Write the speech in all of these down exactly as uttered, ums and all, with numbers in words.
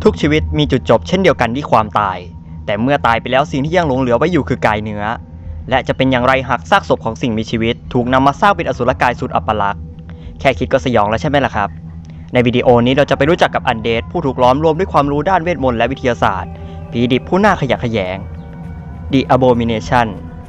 ทุกชีวิตมีจุดจบเช่นเดียวกันที่ความตายแต่เมื่อตายไปแล้วสิ่งที่ยังหลงเหลือไว้อยู่คือกายเนื้อและจะเป็นอย่างไรหากซากศพของสิ่งมีชีวิตถูกนำมาสร้างเป็นอสุรกายสุดอัปลักษณ์แค่คิดก็สยองแล้วใช่ไหมล่ะครับในวิดีโอนี้เราจะไปรู้จักกับอันเดดผู้ถูกล้อมรวมด้วยความรู้ด้านเวทมนต์และวิทยาศาสตร์ผีดิบผู้น่าขยะแขยง The Abomination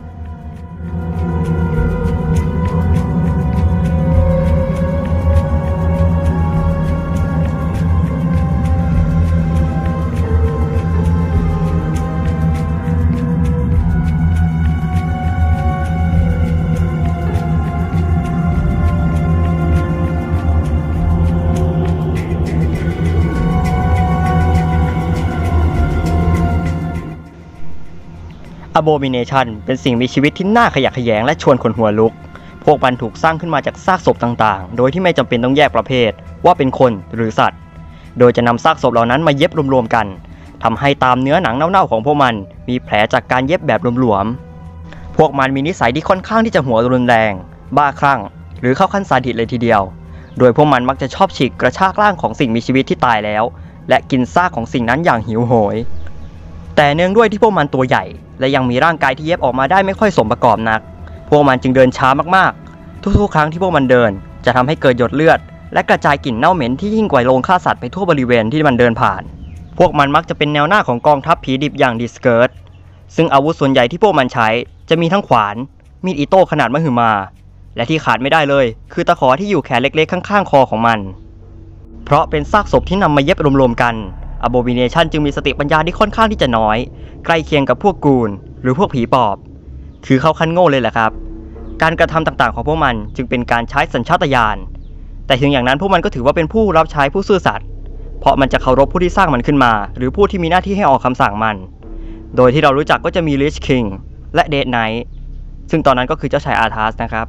Abomination เป็นสิ่งมีชีวิตที่น่าขยะแขยงและชวนขนหัวลุกพวกมันถูกสร้างขึ้นมาจากซากศพต่างๆโดยที่ไม่จำเป็นต้องแยกประเภทว่าเป็นคนหรือสัตว์โดยจะนำซากศพเหล่านั้นมาเย็บรวมๆกันทำให้ตามเนื้อหนังเน่าๆของพวกมันมีแผลจากการเย็บแบบหลวมๆพวกมันมีนิสัยที่ค่อนข้างที่จะหัวรุนแรงบ้าคลั่งหรือเข้าขั้นซาดิสเลยทีเดียวโดยพวกมันมักจะชอบฉีกกระชากร่างของสิ่งมีชีวิตที่ตายแล้วและกินซากของสิ่งนั้นอย่างหิวโหยแต่เนื่องด้วยที่พวกมันตัวใหญ่และยังมีร่างกายที่เย็บออกมาได้ไม่ค่อยสมประกอบนักพวกมันจึงเดินช้ามากๆทุกๆครั้งที่พวกมันเดินจะทำให้เกิดหยดเลือดและกระจายกลิ่นเน่าเหม็นที่ยิ่งกว่าโรงฆ่าสัตว์ไปทั่วบริเวณที่มันเดินผ่านพวกมันมักจะเป็นแนวหน้าของกองทัพผีดิบอย่างดิสเกิร์ตซึ่งอาวุธส่วนใหญ่ที่พวกมันใช้จะมีทั้งขวานมีดอิโต้ขนาดมหึมาและที่ขาดไม่ได้เลยคือตะขอที่อยู่แขนเล็กๆข้างๆคอของมันเพราะเป็นซากศพที่นำมาเย็บรวมๆกันAbomination จึงมีสติปัญญาที่ค่อนข้างที่จะน้อยใกล้เคียงกับพวกกูลหรือพวกผีปอบคือเข้าขั้นโง่เลยแหละครับการกระทำต่างๆของพวกมันจึงเป็นการใช้สัญชาตญาณแต่ถึงอย่างนั้นพวกมันก็ถือว่าเป็นผู้รับใช้ผู้ซื่อสัตย์เพราะมันจะเคารพผู้ที่สร้างมันขึ้นมาหรือผู้ที่มีหน้าที่ให้ออกคำสั่งมันโดยที่เรารู้จักก็จะมี Lich King และ Dead Knight ซึ่งตอนนั้นก็คือเจ้าชายอาร์ทัสนะครับ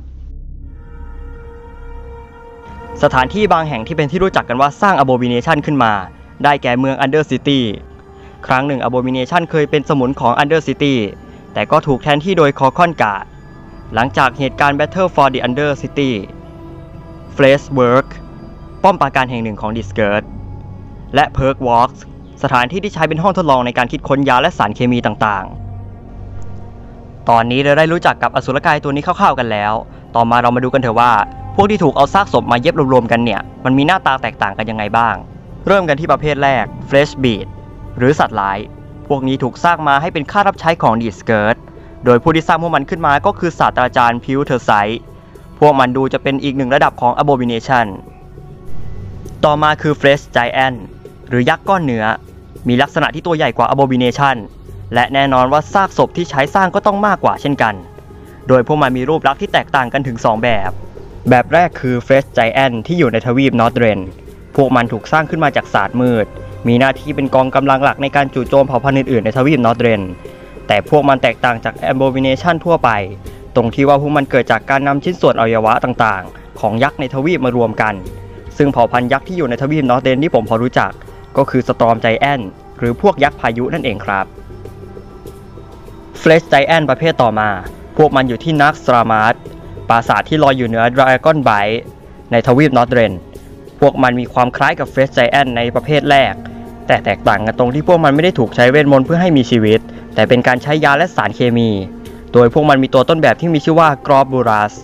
สถานที่บางแห่งที่เป็นที่รู้จักกันว่าสร้าง Abomination ขึ้นมาได้แก่เมือง Undercity ครั้งหนึ่ง Abomination เคยเป็นสมุนของ Undercity แต่ก็ถูกแทนที่โดยคอคอนการ์ดหลังจากเหตุการณ์ Battle for the Undercity Fleshwork ป้อมปราการแห่งหนึ่งของ Disgurt และ Perk Walks สถานที่ที่ใช้เป็นห้องทดลองในการคิดค้นยาและสารเคมีต่างๆตอนนี้เราได้รู้จักกับอสุรกายตัวนี้คร่าวๆกันแล้วต่อมาเรามาดูกันเถอะว่าพวกที่ถูกเอาซากศพมาเย็บรวมๆกันเนี่ยมันมีหน้าตาแตกต่างกันยังไงบ้างเริ่มกันที่ประเภทแรก Flesh Beast หรือสัตว์ร้ายพวกนี้ถูกสร้างมาให้เป็นข้ารับใช้ของ Disgurt โดยผู้ที่สร้างพวกมันขึ้นมาก็คือศาสตราจารย์พิวเทอร์ไซต์พวกมันดูจะเป็นอีกหนึ่งระดับของ Abomination ต่อมาคือ Flesh Giant หรือยักษ์ก้อนเนื้อมีลักษณะที่ตัวใหญ่กว่า Abomination และแน่นอนว่าซากศพที่ใช้สร้างก็ต้องมากกว่าเช่นกันโดยพวกมันมีรูปลักษณ์ที่แตกต่างกันถึงสองแบบแบบแรกคือ Flesh Giant ที่อยู่ในทวีป Northrendพวกมันถูกสร้างขึ้นมาจากศาสตร์มืดมีหน้าที่เป็นกองกำลังหลักในการจู่โจมเผ่าพันธุ์อื่นๆในทวีปนอร์ทเรนแต่พวกมันแตกต่างจาก Abomination ทั่วไปตรงที่ว่าพวกมันเกิดจากการนำชิ้นส่วนอวัยวะต่างๆของยักษ์ในทวีปมารวมกันซึ่งเผ่าพันธุ์ยักษ์ที่อยู่ในทวีปนอร์ทเรนที่ผมพอรู้จักก็คือ Storm Giant หรือพวกยักษ์พายุนั่นเองครับ Flesh Giant ประเภทต่อมาพวกมันอยู่ที่นักสตรามาร์ปราสาทที่ลอยอยู่เหนือ Dragon Bight ในทวีปนอร์ทเรนพวกมันมีความคล้ายกับ Flesh Giant ในประเภทแรกแต่แตกต่างกันตรงที่พวกมันไม่ได้ถูกใช้เวทมนต์เพื่อให้มีชีวิตแต่เป็นการใช้ยาและสารเคมีโดยพวกมันมีตัวต้นแบบที่มีชื่อว่า Groburas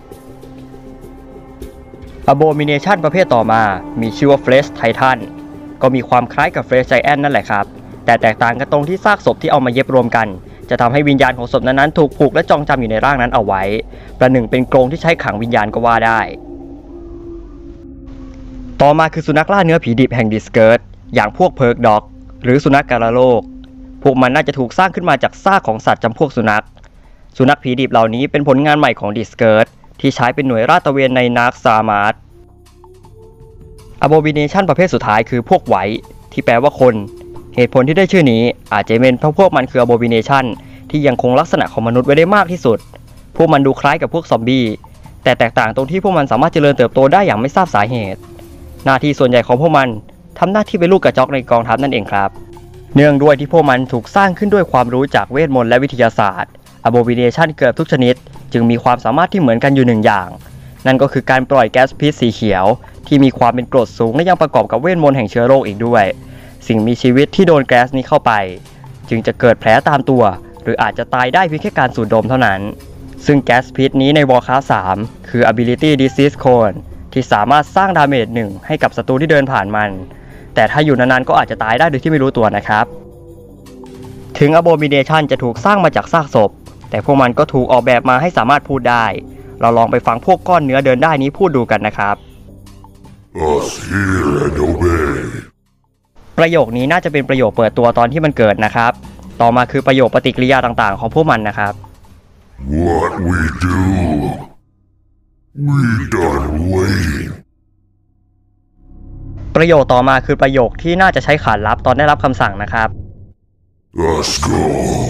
Abomination ประเภทต่อมามีชื่อว่า Flesh Titan ก็มีความคล้ายกับ Flesh Giant นั่นแหละครับแต่แตกต่างกันตรงที่ซากศพที่เอามาเย็บรวมกันจะทำให้วิญญาณของศพนั้นๆถูกผูกและจองจำอยู่ในร่างนั้นเอาไว้ประหนึ่งเป็นกรงที่ใช้ขังวิญญาณก็ว่าได้ต่อมาคือสุนัขล่าเนื้อผีดิบแห่ง Disgurt อย่างพวก Perk Dog หรือสุนัขกาฬโรคพวกมันน่าจะถูกสร้างขึ้นมาจากซากของสัตว์จำพวกสุนัขสุนัขผีดิบเหล่านี้เป็นผลงานใหม่ของ Disgurt ที่ใช้เป็นหน่วยราดตระเวนในนาร์กซามาร์ Abomination ประเภทสุดท้ายคือพวกไวท์ที่แปลว่าคนเหตุผลที่ได้ชื่อนี้อาจจะเป็นเพราะพวกมันคือ Abomination ที่ยังคงลักษณะของมนุษย์ไว้ได้มากที่สุดพวกมันดูคล้ายกับพวกซอมบี้แต่แตกต่างตรงที่พวกมันสามารถเจริญเติบโตได้อย่างไม่ทราบสาเหตุหน้าที่ส่วนใหญ่ของพวกมันทำหน้าที่เป็นลูกกระจอกในกองทัพนั่นเองครับเนื่องด้วยที่พวกมันถูกสร้างขึ้นด้วยความรู้จากเวทมนต์และวิทยาศาสตร์ Abomination เกือบทุกชนิดจึงมีความสามารถที่เหมือนกันอยู่หนึ่งอย่างนั่นก็คือการปล่อยแก๊สพิษสีเขียวที่มีความเป็นกรดสูงและยังประกอบกับเวทมนต์แห่งเชื้อโรคอีกด้วยสิ่งมีชีวิตที่โดนแก๊สนี้เข้าไปจึงจะเกิดแผลตามตัวหรืออาจจะตายได้เพียงแค่การสูดดมเท่านั้นซึ่งแก๊สพิษนี้ใน Warcraft สามคือ Ability Disease Cone ที่สามารถสร้างดาเมจหนึ่งให้กับศัตรูที่เดินผ่านมันแต่ถ้าอยู่นานๆก็อาจจะตายได้โดยที่ไม่รู้ตัวนะครับถึง Abomination จะถูกสร้างมาจากซากศพแต่พวกมันก็ถูกออกแบบมาให้สามารถพูดได้เราลองไปฟังพวกก้อนเนื้อเดินได้นี้พูดดูกันนะครับ Us hear and obey ประโยคนี้น่าจะเป็นประโยคเปิดตัวตอนที่มันเกิดนะครับต่อมาคือประโยคปฏิกิริยาต่างๆของพวกมันนะครับ What we do we done waiting ประโยคต่อมาคือประโยคที่น่าจะใช้ขานรับตอนได้รับคำสั่งนะครับ Us go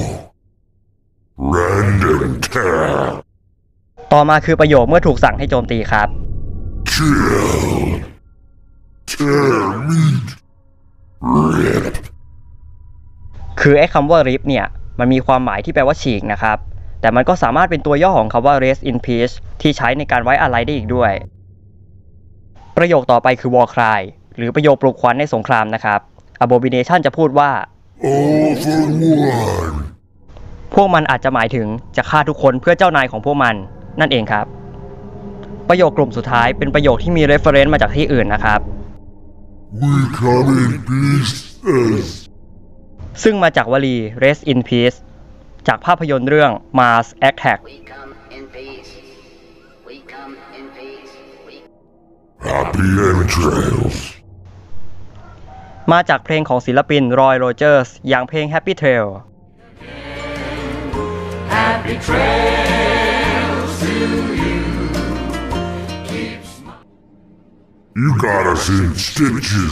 random tap ต่อมาคือประโยคเมื่อถูกสั่งให้โจมตีครับ Kill tear meat rip คือไอ้คำว่า rip เนี่ยมันมีความหมายที่แปลว่าฉีกนะครับแต่มันก็สามารถเป็นตัวย่อของคำว่า rest in peace ที่ใช้ในการไว้อาลัยได้อีกด้วยประโยคต่อไปคือ war cry หรือประโยคปลุกขวัญในสงครามนะครับ Abomination จะพูดว่า All for one พวกมันอาจจะหมายถึงจะฆ่าทุกคนเพื่อเจ้านายของพวกมันนั่นเองครับประโยคกลุ่มสุดท้ายเป็นประโยคที่มี reference มาจากที่อื่นนะครับ We come in pieces ซึ่งมาจากวลี rest in peace จากภาพยนตร์เรื่อง Mars Attack Happy entrails มาจากเพลงของศิลปิน Roy Rogers อย่างเพลง Happy Trail Happy trails to you. You got us in stitches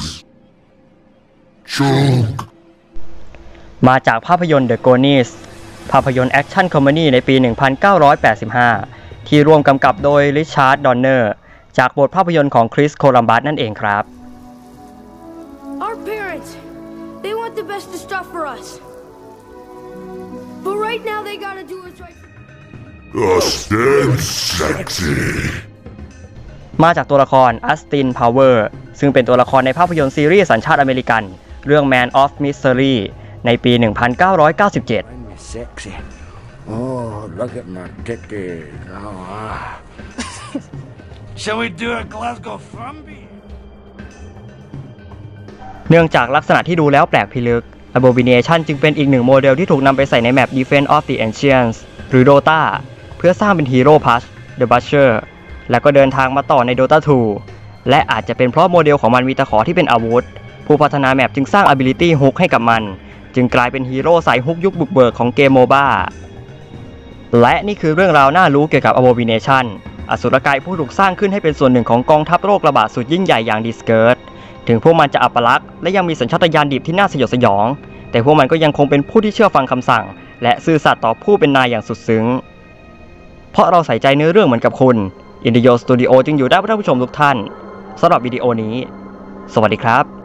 Chunk มาจากภาพยนตร์ The Goonies ภาพยนตร์แอคชั่นคอมเมดี้ในปี หนึ่งพันเก้าร้อยแปดสิบห้า ที่ร่วมกำกับโดยริชาร์ด ดอนเนอร์จากบทภาพยนตร์ของคริส โคลัมบัสนั่นเองครับ Our parents, they want the best of stuff for us. But right now they gotta do what's right. Us dead sexy มาจากตัวละครอัสติน พาวเวอร์ซึ่งเป็นตัวละครในภาพยนตร์ซีรีส์สัญชาติอเมริกันเรื่อง Man of Mystery ในปี หนึ่งพันเก้าร้อยเก้าสิบเจ็ด Sexy. Oh, look at my titties. Oh, ah. Shall we do a Glasgow Frumby? เนื่องจากลักษณะที่ดูแล้วแปลกพิลึก Abomination จึงเป็นอีกหนึ่งโมเดลที่ถูกนำไปใส่ในแมป Defense of the Ancients หรือ Dota เพื่อสร้างเป็นฮีโร่พัช The Butcher แล้วก็เดินทางมาต่อใน Dota ทู และอาจจะเป็นเพราะโมเดลของมันมีตะขอที่เป็นอาวุธผู้พัฒนาแมปจึงสร้าง Ability Hook ให้กับมันจึงกลายเป็นฮีโร่สายฮุกยุคบุกเบิกของเกมโมบ้าและนี่คือเรื่องราวน่ารู้เกี่ยวกับ Abomination อสุรกายผู้ถูกสร้างขึ้นให้เป็นส่วนหนึ่งของกองทัพโรคระบาดสุดยิ่งใหญ่อย่างดิสเกิร์ตถึงพวกมันจะอัปลักษณ์และยังมีสัญชาตญาณดิบที่น่าสยดสยองแต่พวกมันก็ยังคงเป็นผู้ที่เชื่อฟังคำสั่งและซื่อสัตย์ต่อผู้เป็นนายอย่างสุดซึ้งเพราะเราใส่ใจเนื้อเรื่องเหมือนกับคุณ Indio Studio จึงอยู่ได้เพื่อท่านผู้ชมทุกท่านสำหรับวิดีโอนี้สวัสดีครับ